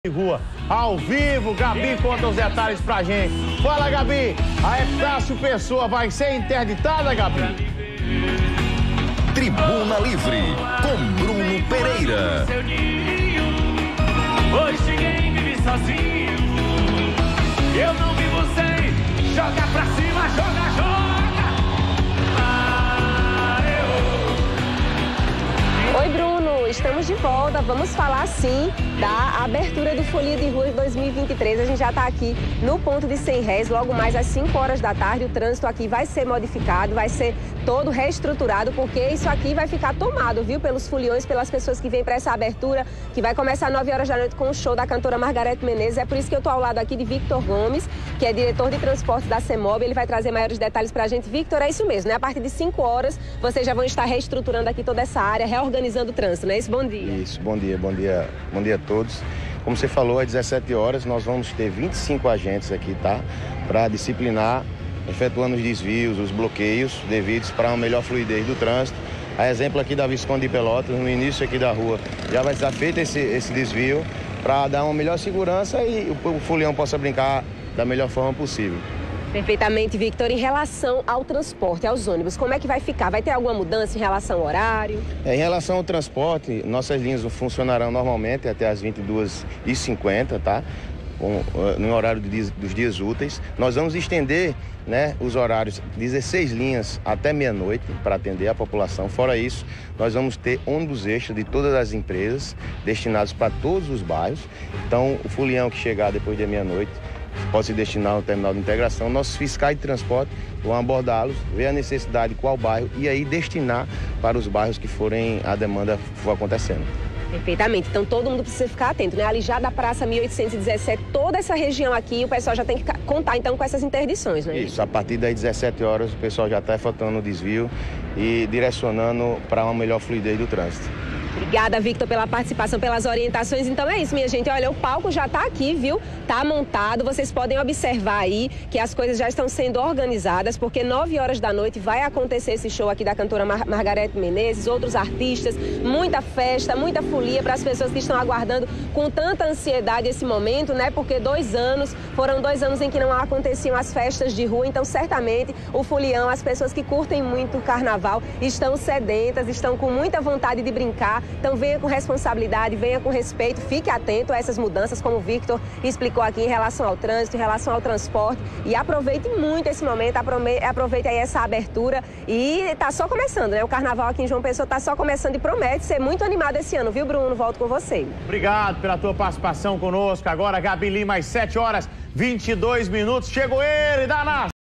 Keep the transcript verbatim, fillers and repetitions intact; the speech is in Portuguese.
Rua, ao vivo, Gabi conta os detalhes pra gente. Fala, Gabi, a Epitácio Pessoa vai ser interditada, Gabi? Tribuna Livre, com Bruno Pereira. Hoje ninguém vive sozinho. Eu não vivo sem. Joga pra cima, joga, joga. Ah, eu... Oi, Bruno, estamos de volta. Vamos falar sim da abertura do Folia de Rua dois mil e vinte e três. A gente já está aqui no ponto de Cem Réis, logo mais às cinco horas da tarde. O trânsito aqui vai ser modificado, vai ser todo reestruturado, porque isso aqui vai ficar tomado, viu, pelos foliões, pelas pessoas que vêm para essa abertura, que vai começar às nove horas da noite com o show da cantora Margareth Menezes. É por isso que eu estou ao lado aqui de Victor Gomes, que é diretor de transportes da CEMOB. Ele vai trazer maiores detalhes para a gente. Victor, é isso mesmo, né? A partir de cinco horas, vocês já vão estar reestruturando aqui toda essa área, reorganizando o trânsito, não é isso? Bom dia. Isso, bom dia, bom dia, bom dia a todos. Como você falou, às dezessete horas nós vamos ter vinte e cinco agentes aqui, tá? Para disciplinar, efetuando os desvios, os bloqueios devidos para uma melhor fluidez do trânsito. A exemplo aqui da Visconde de Pelotas, no início aqui da rua, já vai estar feito esse, esse desvio para dar uma melhor segurança e o, o folião possa brincar da melhor forma possível. Perfeitamente, Victor. Em relação ao transporte, aos ônibus, como é que vai ficar? Vai ter alguma mudança em relação ao horário? É, em relação ao transporte, nossas linhas funcionarão normalmente até as vinte e duas e cinquenta, tá? Com, no horário de, dos dias úteis. Nós vamos estender, né, os horários, dezesseis linhas até meia-noite para atender a população. Fora isso, nós vamos ter ônibus extra de todas as empresas destinados para todos os bairros. Então, o folião que chegar depois da meia-noite pode se destinar ao terminal de integração. Nossos fiscais de transporte vão abordá-los, ver a necessidade, qual bairro, e aí destinar para os bairros que forem a demanda for acontecendo. Perfeitamente. Então todo mundo precisa ficar atento, né? Ali já da Praça mil oitocentos e dezessete, toda essa região aqui, o pessoal já tem que contar então com essas interdições, né? Isso, a partir das dezessete horas o pessoal já está efetuando o desvio e direcionando para uma melhor fluidez do trânsito. Obrigada, Victor, pela participação, pelas orientações. Então é isso, minha gente. Olha, o palco já está aqui, viu? Tá montado. Vocês podem observar aí que as coisas já estão sendo organizadas, porque nove horas da noite vai acontecer esse show aqui da cantora Mar Margareth Menezes, outros artistas, muita festa, muita folia para as pessoas que estão aguardando com tanta ansiedade esse momento, né? Porque dois anos, foram dois anos em que não aconteciam as festas de rua, então certamente o folião, as pessoas que curtem muito o carnaval, estão sedentas, estão com muita vontade de brincar. Então venha com responsabilidade, venha com respeito, fique atento a essas mudanças, como o Victor explicou aqui em relação ao trânsito, em relação ao transporte, e aproveite muito esse momento, aproveite aí essa abertura, e está só começando, né? O carnaval aqui em João Pessoa está só começando e promete ser muito animado esse ano, viu, Bruno? Volto com você. Obrigado pela tua participação conosco. Agora, Gabi Lima, às sete horas e vinte e dois minutos, chegou ele, Danas!